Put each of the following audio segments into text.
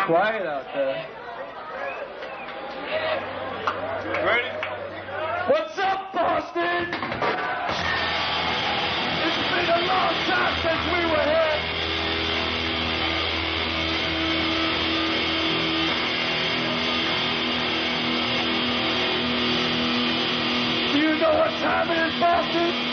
Quiet out there. Ready? What's up, Boston? It's been a long time since we were here. Do you know what time it is, Boston?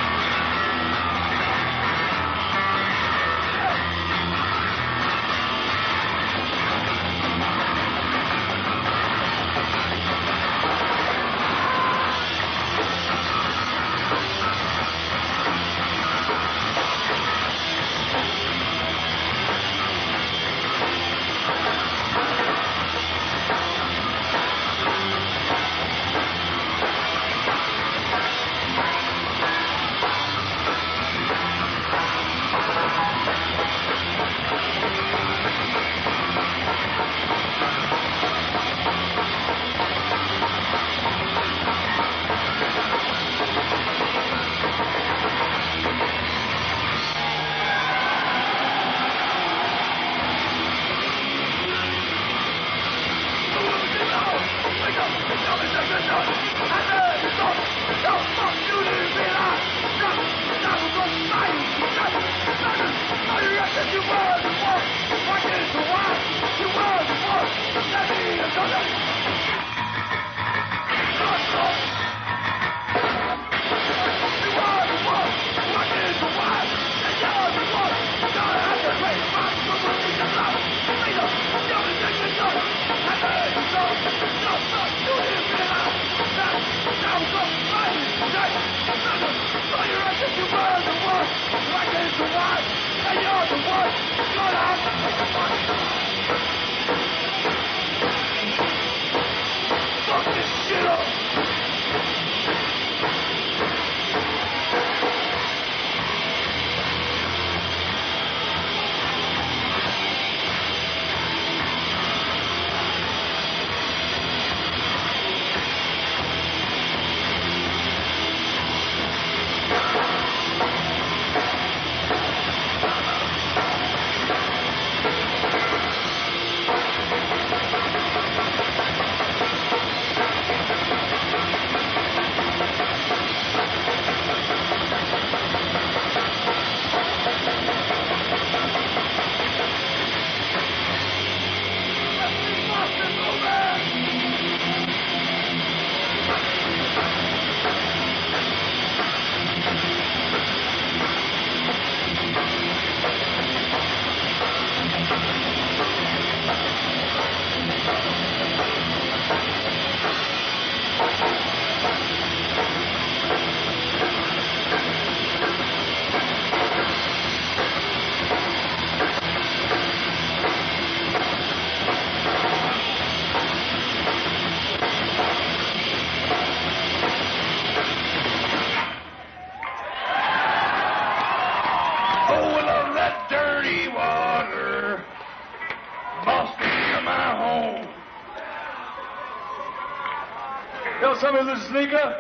Some of the sneaker.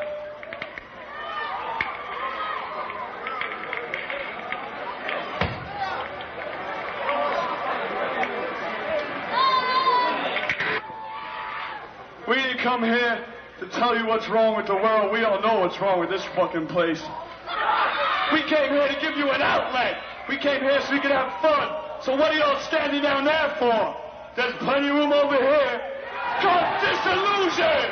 We didn't come here to tell you what's wrong with the world. We all know what's wrong with this fucking place. We came here to give you an outlet. We came here so we could have fun. So what are y'all standing down there for? There's plenty of room over here. Called disillusion!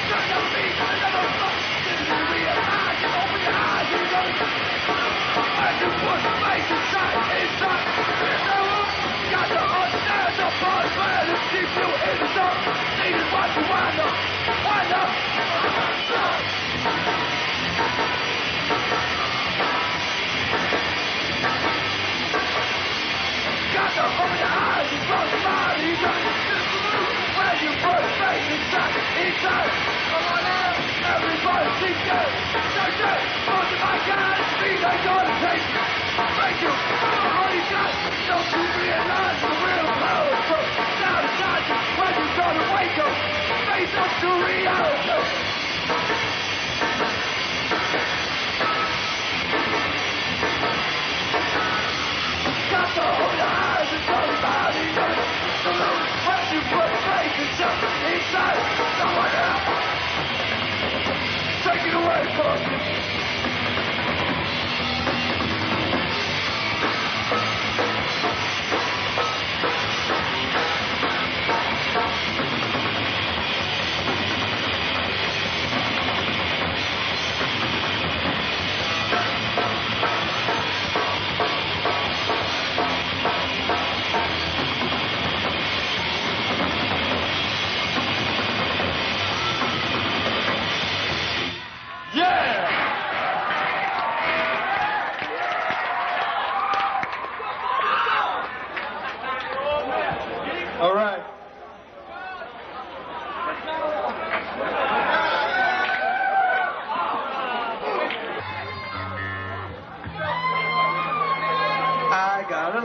Hey!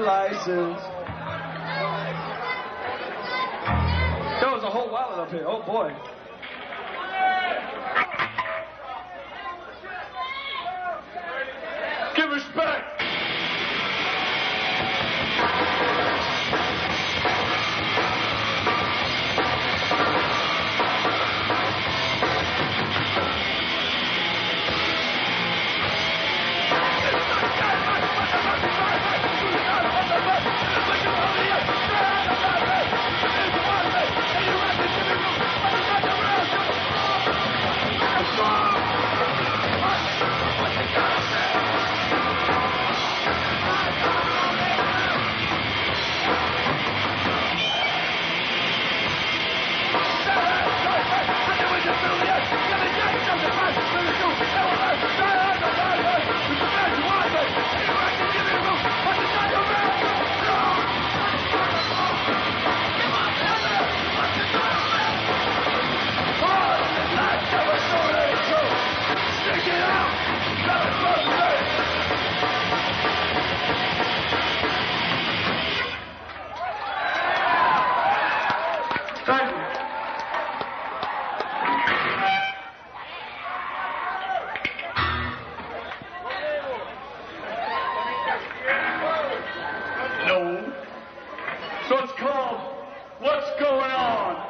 license. There was a whole wallet up here. Oh boy. Give respect. Thank you. No. So it's called What's Going On?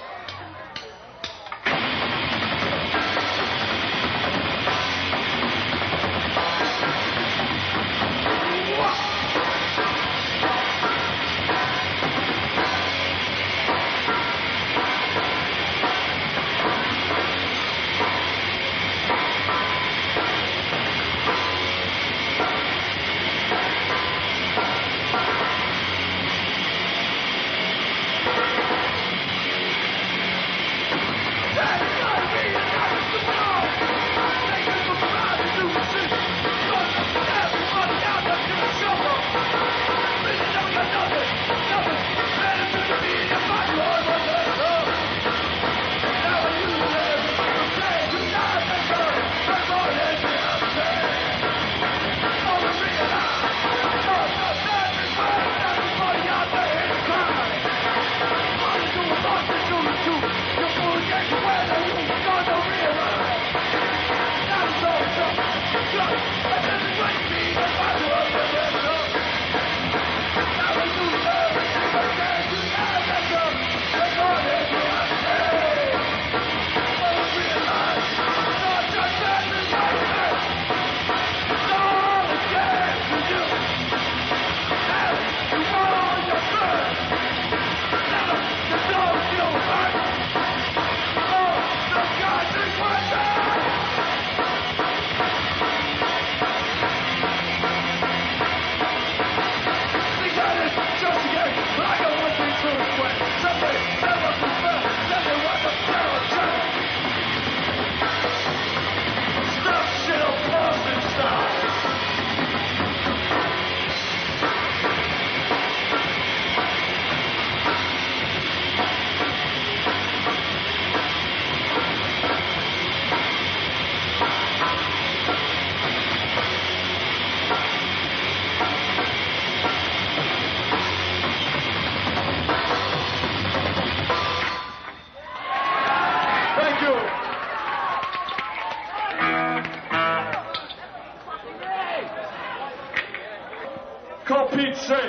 For Pete's sake.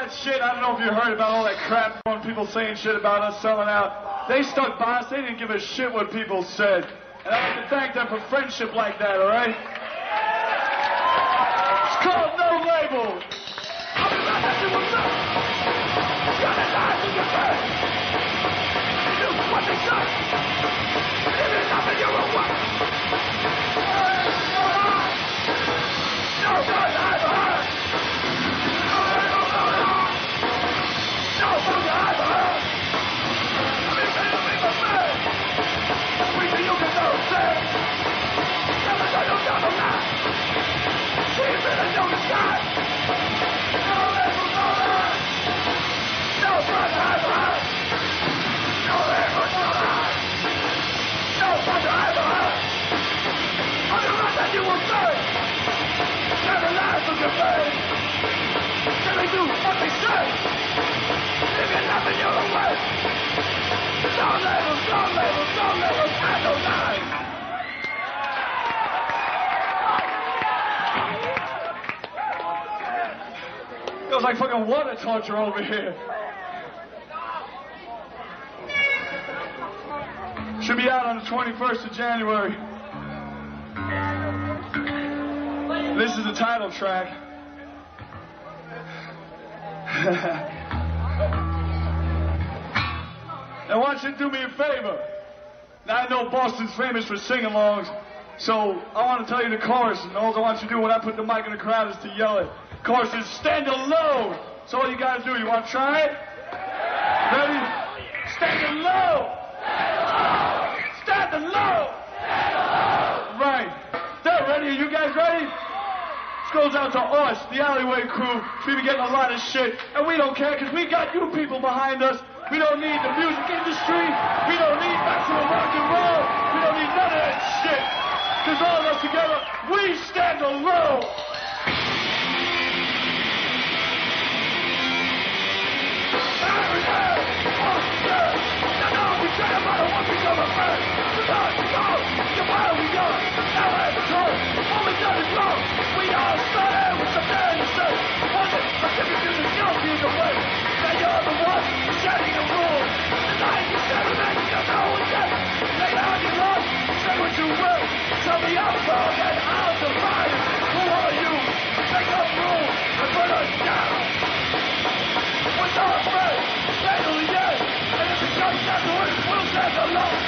that shit, I don't know if you heard about all that crap on people saying shit about us selling out. They stuck by us. They didn't give a shit what people said. And I'd like to thank them for friendship like that, all right? It's called No Label. I'll be back at you what's up. Got it live in your face. Do what they say. If it's nothing you will want. No one ever heard. No one ever heard. You can go say. Never say no down the line. She's in a new sky. No label, no lie. No brother ever heard. No label, no lie. No brother ever heard. On the right that you will say. Never lie from your face. Never do what they say. If you're nothing, you're away. No labels, no labels, no labels, I don't lie. Feels like fucking water torture over here. Should be out on the 21st of January. This is the title track. Now, why don't you do me a favor? Now, I know Boston's famous for sing-alongs, so I want to tell you the chorus, and all I want you to do when I put the mic in the crowd is to yell it. Chorus is stand alone. That's all you gotta do. You want to try it? Ready? Stand alone. Stand alone. Right. They're ready. Are you guys ready? This goes out to us, the Alleyway crew. We've been getting a lot of shit, and we don't care because we got you people behind us. We don't need the music industry. We don't need maximum rock and roll. We don't need none of that shit. Because all of us together, we stand alone. Every day, oh shit. Now no, we care about what we go to first. We got to go. To where we go. Now we're the truth. All we done is wrong. We all started with some dirty shit. Was it? I think you the guilty the way. Now you're the one setting the rules. Tonight you said it makes you know what's it. Lay down your love, say what you will. Tell me I'm wrong and I'll define it. Who are you? Make up rules and put us down. We're not afraid, stay till the end. And if it comes down to it, we'll stand alone.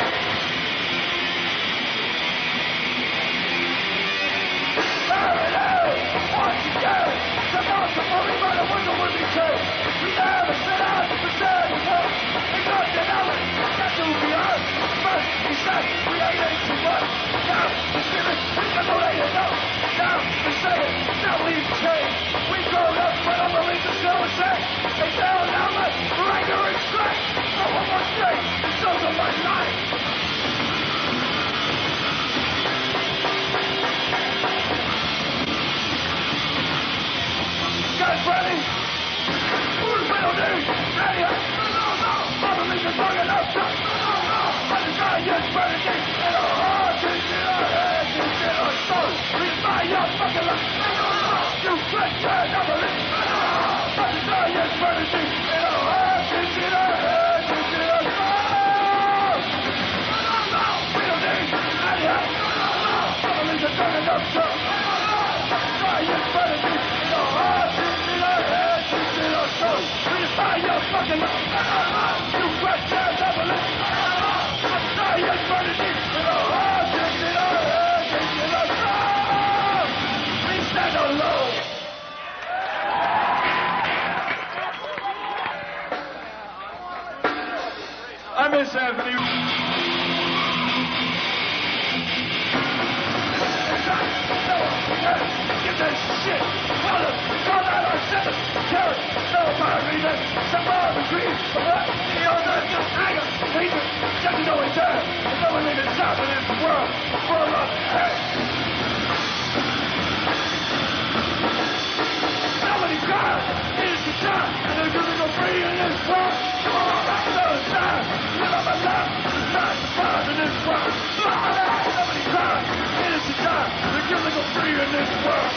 There it is, once again. The most of all we might have wondered would be true. We never set out to present the world. We got the knowledge, that's who we are. First, we said we ain't too much. Now, we give it, we can relate it up. Now, we say it, now we've changed. We've grown up, but I believe the show is safe. They tell an outlet for anger and strength. No one more strength, it shows on my life. Guys ready? Who's middle dude? Ready? No. I believe it's long enough. No. I'm the guy who's ready to get in our hearts, in our heads, in our souls. We buy your fucking life. You can't turn up a list. I'm the guy who's ready to get in our hearts, in our heads, in our souls. Middle dude. Ready? I believe it's long enough. I'm the guy who's ready to get in our hearts. We buy your fucking life. You can't turn up a list. I'm sorry you're trying to get in our hearts, in our heads, in our souls. We stand alone. I miss Anthony. Get that shit. Call out our seven. Terror. No apparent reason. Some more agrees. But what? The other just anger. Hatred. Just to know it's there. There's no one in the south in this world. Full of hate. Somebody cries. It is the time. And there's going to go free in this world. Come on, back to the time. Live up and down. It's not the fire in this world. Somebody cries. It is the time. They're going to go free in this world.